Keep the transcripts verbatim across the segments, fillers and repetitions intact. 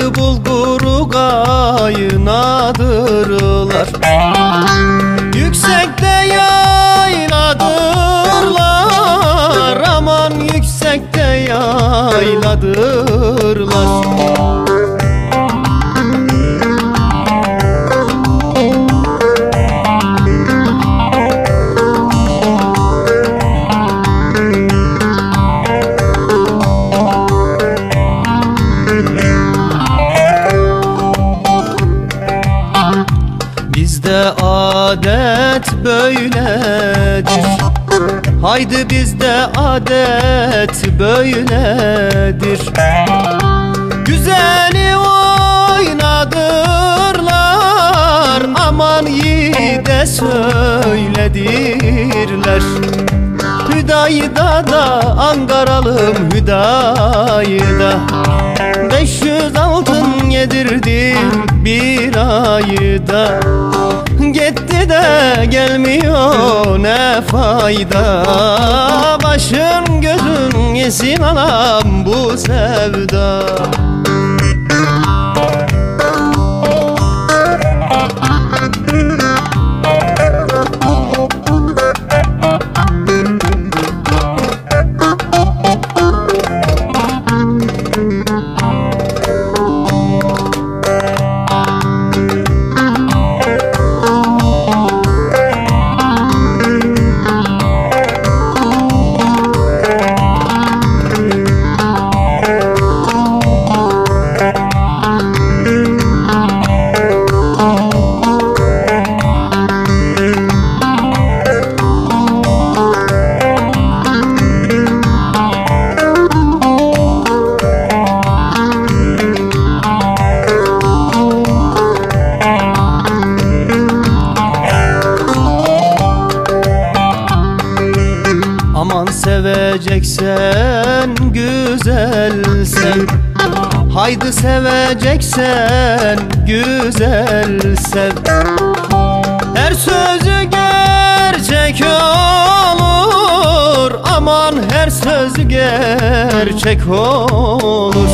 bulguru kaynadırlar. Yüksekte yayladırlar, aman yüksekte yayladırlar. Bizde adet böyledir, haydi bizde adet böyledir. Güzeli oynadırlar, aman yiğide söyledirler. Hüdayda da Ankaralım Hüdayda, beş yüz altın yedirdim bir ayda. Gitti de gelmiyor ne fayda, başın gözün yesin anam bu sevda. Aman seveceksen güzel sev, haydi seveceksen güzel sev. Her sözü gerçek olur, aman her sözü gerçek olur.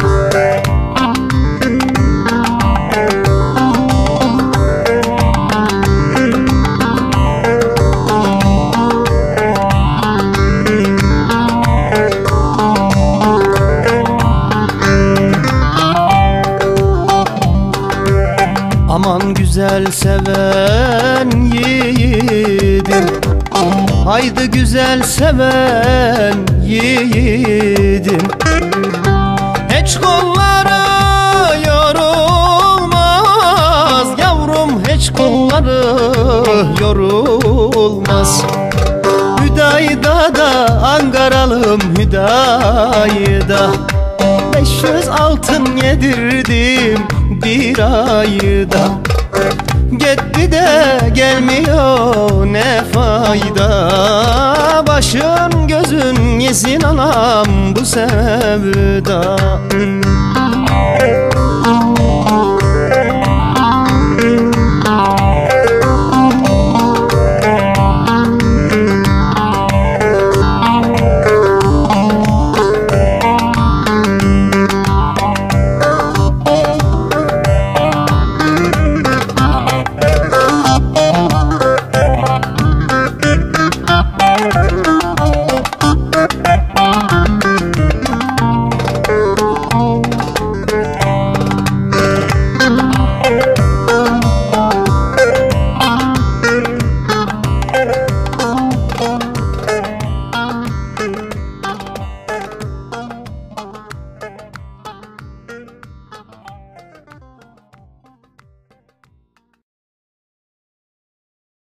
Aman güzel seven yiğidim, haydi güzel seven yiğidim. Hiç kolları yorulmaz yavrum, hiç kolları yorulmaz. Hüdayda da Ankaralım Hüdayda, beş yüz altın yedirdim bir ayda. Gitti de gelmiyor ne fayda, başın gözün yesin anam bu sevda.